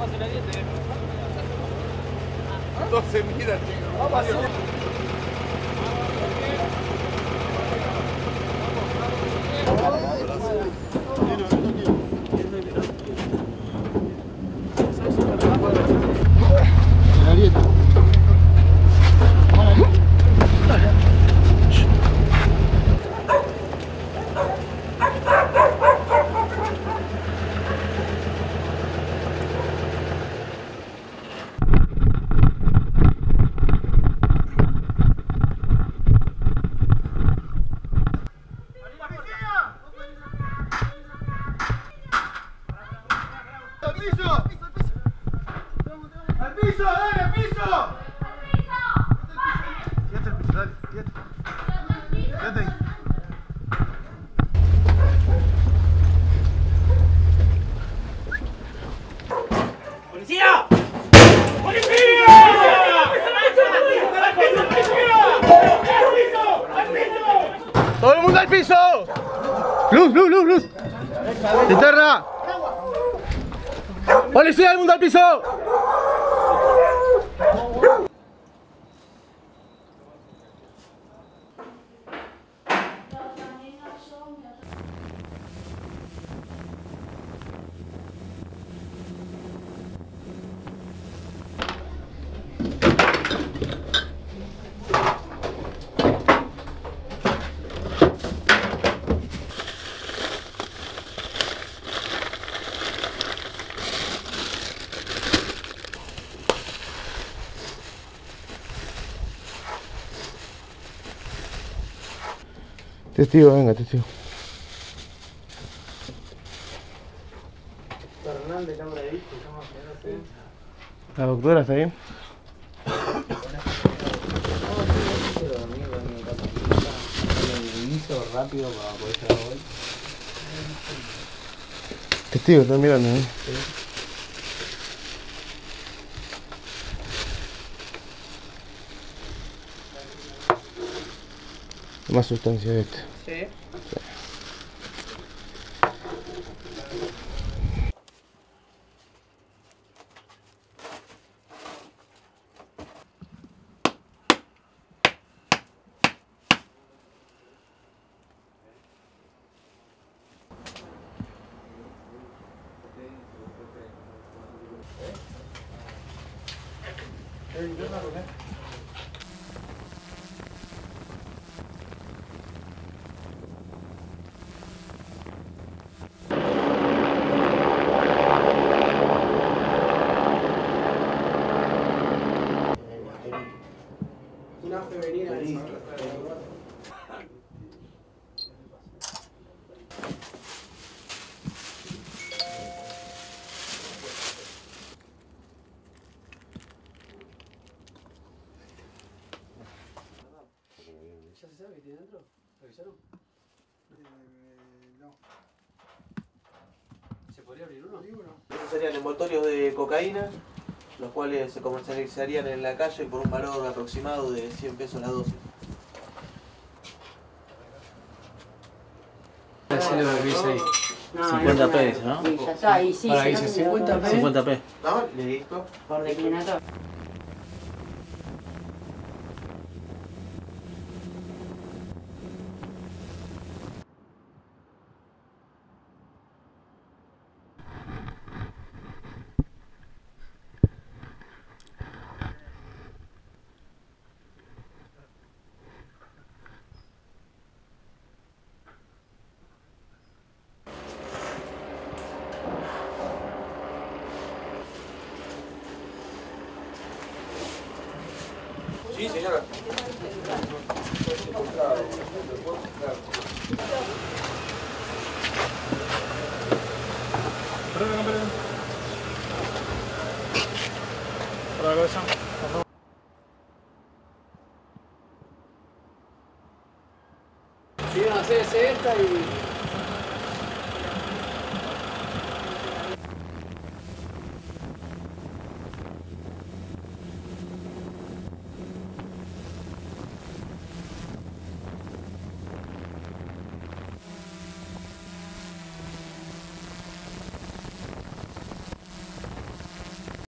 No se mira, chicos. Vamos a hacer. La grieta. ¡Policía! ¡Policía! ¡Todo el mundo al piso! ¡Luz, luz, luz, luz! ¡Linterna! ¡Policía, el mundo al piso! Testigo, venga, testigo. La doctora está ahí. Testigo, están mirando, ¿eh? Más sustancia de este. Sí. Una femenina de ¿Ya se sabe qué tiene dentro? ¿Revisaron? No. ¿Se podría abrir uno? Estos serían envoltorios de cocaína, los cuales se comercializarían en la calle por un valor aproximado de 100 pesos la dosis. Decirle lo que dice ahí. 50 pesos, ¿no? Y ya está, ahí sí. Ahora se dice lo 50 tengo. 50 pesos. ¿No? Listo. Por declinatorio. Sí, señora. Para la cabeza. Si iban a hacerse esta y